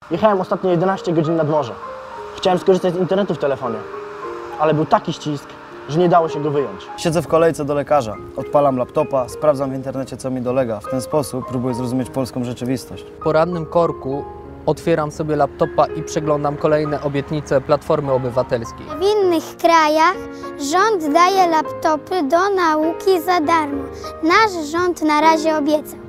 Jechałem ostatnio 11 godzin nad morze. Chciałem skorzystać z internetu w telefonie, ale był taki ścisk, że nie dało się go wyjąć. Siedzę w kolejce do lekarza, odpalam laptopa, sprawdzam w internecie, co mi dolega. W ten sposób próbuję zrozumieć polską rzeczywistość. W porannym korku otwieram sobie laptopa i przeglądam kolejne obietnice Platformy Obywatelskiej. W innych krajach rząd daje laptopy do nauki za darmo. Nasz rząd na razie obiecał.